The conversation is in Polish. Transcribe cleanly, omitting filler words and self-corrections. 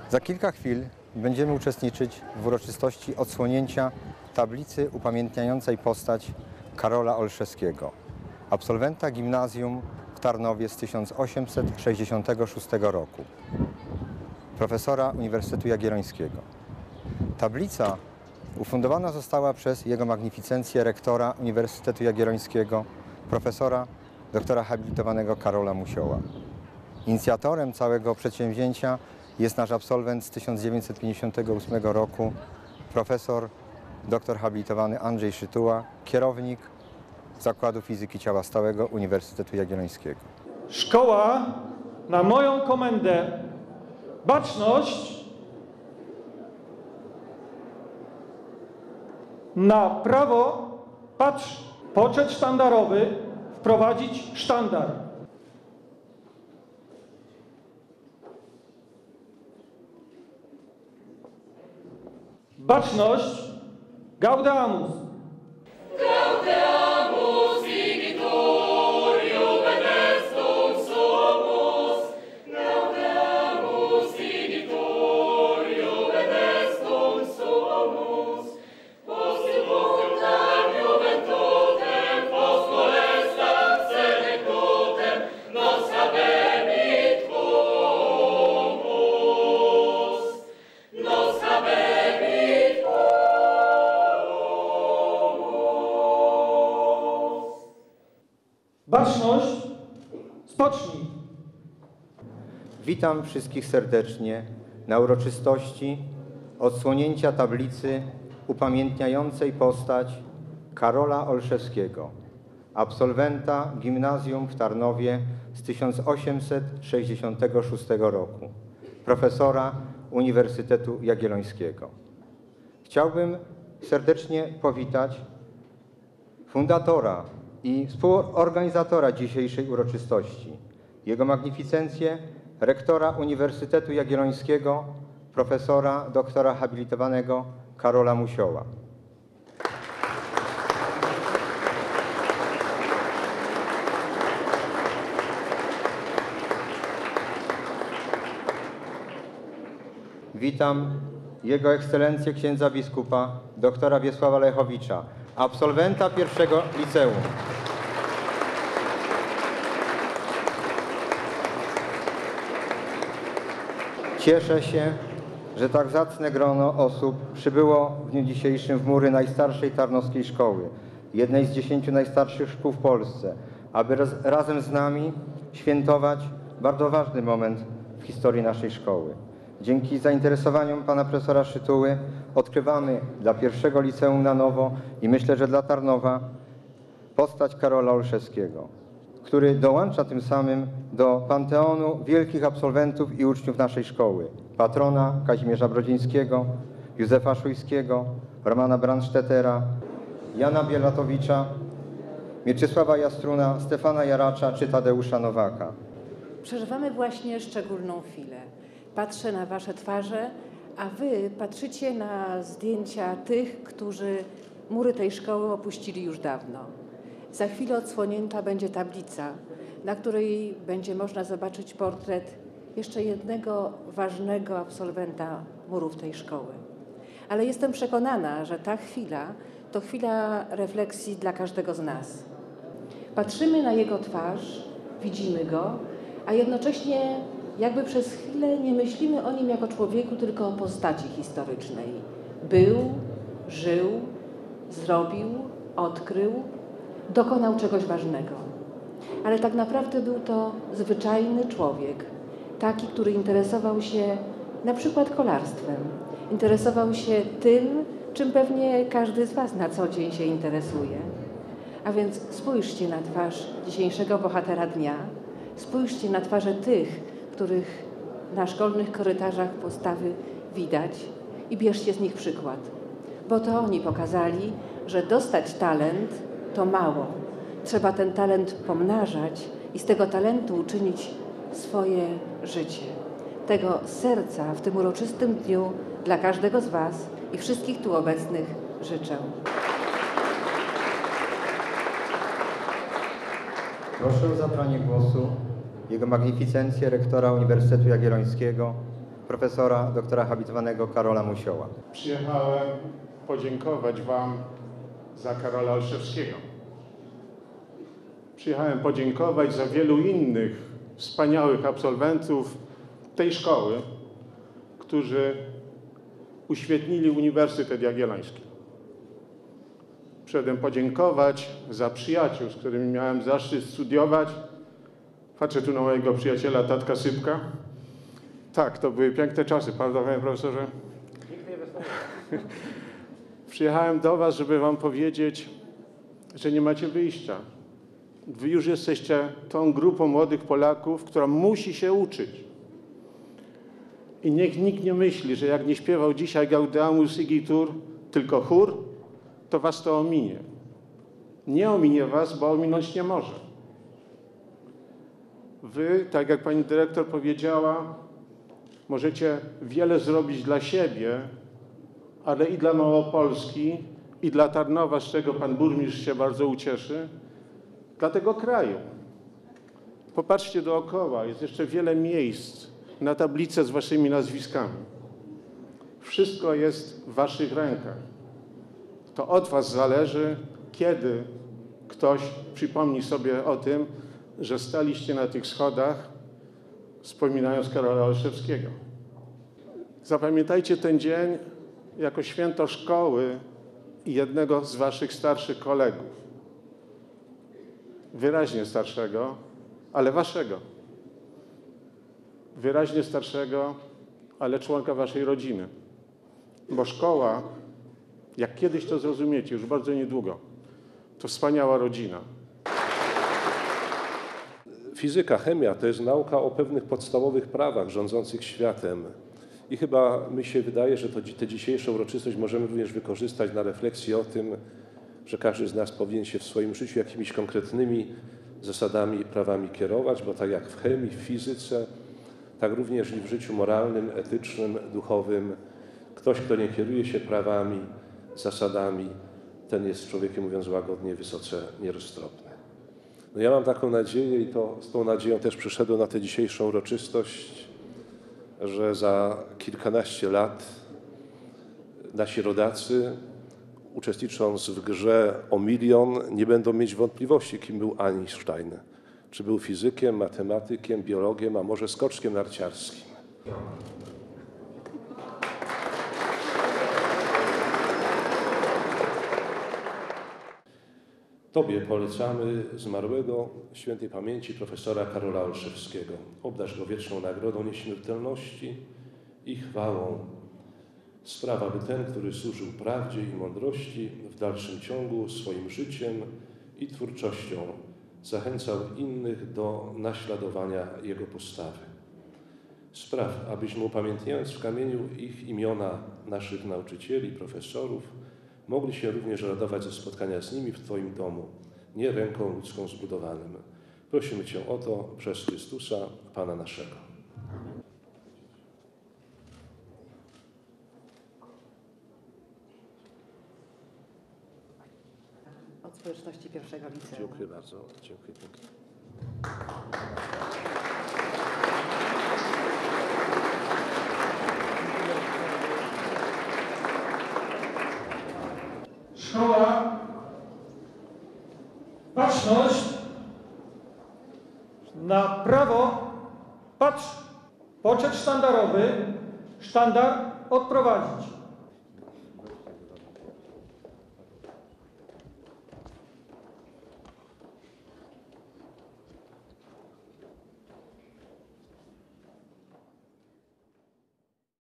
Za kilka chwil będziemy uczestniczyć w uroczystości odsłonięcia tablicy upamiętniającej postać Karola Olszewskiego, absolwenta gimnazjum w Tarnowie z 1866 roku, profesora Uniwersytetu Jagiellońskiego. Tablica ufundowana została przez Jego Magnificencję rektora Uniwersytetu Jagiellońskiego, profesora doktora habilitowanego Karola Musioła. Inicjatorem całego przedsięwzięcia jest nasz absolwent z 1958 roku, profesor doktor habilitowany Andrzej Szytuła, kierownik Zakładu Fizyki Ciała Stałego Uniwersytetu Jagiellońskiego. Szkoła na moją komendę baczność, na prawo patrz, poczet sztandarowy wprowadzić sztandar. Baczność, Gaudeamus. Gaudeamus igitur iuvenestum sumus. Gaudeamus igitur iuvenestum sumus. Possimuntem juventutem post molestam senectutem nos habebit humus. Nos habebit Baczność, spocznij. Witam wszystkich serdecznie na uroczystości odsłonięcia tablicy upamiętniającej postać Karola Olszewskiego, absolwenta gimnazjum w Tarnowie z 1866 roku, profesora Uniwersytetu Jagiellońskiego. Chciałbym serdecznie powitać fundatora i współorganizatora dzisiejszej uroczystości, Jego Magnificencję rektora Uniwersytetu Jagiellońskiego, profesora doktora habilitowanego Karola Musioła. Witam Jego Ekscelencję księdza biskupa doktora Wiesława Lechowicza, absolwenta pierwszego liceum. Cieszę się, że tak zacne grono osób przybyło w dniu dzisiejszym w mury najstarszej tarnowskiej szkoły, jednej z 10 najstarszych szkół w Polsce, aby razem z nami świętować bardzo ważny moment w historii naszej szkoły. Dzięki zainteresowaniom pana profesora Szytuły odkrywamy dla pierwszego liceum na nowo i myślę, że dla Tarnowa postać Karola Olszewskiego, który dołącza tym samym do panteonu wielkich absolwentów i uczniów naszej szkoły. Patrona Kazimierza Brodzińskiego, Józefa Szujskiego, Romana Brandstättera, Jana Bielatowicza, Mieczysława Jastruna, Stefana Jaracza czy Tadeusza Nowaka. Przeżywamy właśnie szczególną chwilę. Patrzę na wasze twarze, a wy patrzycie na zdjęcia tych, którzy mury tej szkoły opuścili już dawno. Za chwilę odsłonięta będzie tablica, na której będzie można zobaczyć portret jeszcze jednego ważnego absolwenta murów tej szkoły. Ale jestem przekonana, że ta chwila to chwila refleksji dla każdego z nas. Patrzymy na jego twarz, widzimy go, a jednocześnie jakby przez chwilę nie myślimy o nim jako człowieku, tylko o postaci historycznej. Był, żył, zrobił, odkrył, dokonał czegoś ważnego. Ale tak naprawdę był to zwyczajny człowiek, taki, który interesował się na przykład kolarstwem. Interesował się tym, czym pewnie każdy z was na co dzień się interesuje. A więc spójrzcie na twarz dzisiejszego bohatera dnia, spójrzcie na twarze tych, których na szkolnych korytarzach postawy widać i bierzcie z nich przykład. Bo to oni pokazali, że dostać talent to mało. Trzeba ten talent pomnażać i z tego talentu uczynić swoje życie. Tego z serca w tym uroczystym dniu dla każdego z was i wszystkich tu obecnych życzę. Proszę o zabranie głosu Jego Magnificencję rektora Uniwersytetu Jagiellońskiego, profesora doktora habilitowanego Karola Musioła. Przyjechałem podziękować Wam za Karola Olszewskiego. Przyjechałem podziękować za wielu innych wspaniałych absolwentów tej szkoły, którzy uświetnili Uniwersytet Jagielloński. Przyszedłem podziękować za przyjaciół, z którymi miałem zaszczyt studiować. Patrzę tu na mojego przyjaciela Tatka Sypka. Tak, to były piękne czasy, prawda, panie profesorze? Przyjechałem do Was, żeby Wam powiedzieć, że nie macie wyjścia. Wy już jesteście tą grupą młodych Polaków, która musi się uczyć. I niech nikt nie myśli, że jak nie śpiewał dzisiaj Gaudeamus Igitur, tylko chór, to Was to ominie. Nie ominie Was, bo ominąć nie może. Wy, tak jak pani dyrektor powiedziała, możecie wiele zrobić dla siebie, ale i dla Małopolski, i dla Tarnowa, z czego pan burmistrz się bardzo ucieszy, dla tego kraju. Popatrzcie dookoła, jest jeszcze wiele miejsc na tablicę z waszymi nazwiskami. Wszystko jest w waszych rękach. To od was zależy, kiedy ktoś przypomni sobie o tym, że staliście na tych schodach, wspominając Karola Olszewskiego. Zapamiętajcie ten dzień jako święto szkoły i jednego z waszych starszych kolegów. Wyraźnie starszego, ale waszego. Wyraźnie starszego, ale członka waszej rodziny. Bo szkoła, jak kiedyś to zrozumiecie, już bardzo niedługo, to wspaniała rodzina. Fizyka, chemia to jest nauka o pewnych podstawowych prawach rządzących światem. I chyba mi się wydaje, że tę dzisiejszą uroczystość możemy również wykorzystać na refleksję o tym, że każdy z nas powinien się w swoim życiu jakimiś konkretnymi zasadami i prawami kierować, bo tak jak w chemii, w fizyce, tak również i w życiu moralnym, etycznym, duchowym, ktoś, kto nie kieruje się prawami, zasadami, ten jest człowiekiem, mówiąc łagodnie, wysoce nieroztropny. No ja mam taką nadzieję i to z tą nadzieją też przyszedłem na tę dzisiejszą uroczystość, że za kilkanaście lat nasi rodacy, uczestnicząc w grze o milion, nie będą mieć wątpliwości, kim był Einstein. Czy był fizykiem, matematykiem, biologiem, a może skoczkiem narciarskim. Tobie polecamy zmarłego świętej pamięci profesora Karola Olszewskiego. Obdarz go wieczną nagrodą nieśmiertelności i chwałą. Sprawa, by ten, który służył prawdzie i mądrości, w dalszym ciągu swoim życiem i twórczością zachęcał innych do naśladowania jego postawy. Spraw, abyśmy upamiętniając w kamieniu ich imiona naszych nauczycieli, profesorów, mogli się również radować ze spotkania z nimi w Twoim domu, nie ręką ludzką zbudowanym. Prosimy Cię o to przez Chrystusa, Pana naszego. Od społeczności pierwszego liceum. Dziękuję bardzo. Dziękuję pięknie. Szkoła, baczność, na prawo, patrz, poczet sztandarowy, sztandar odprowadzić.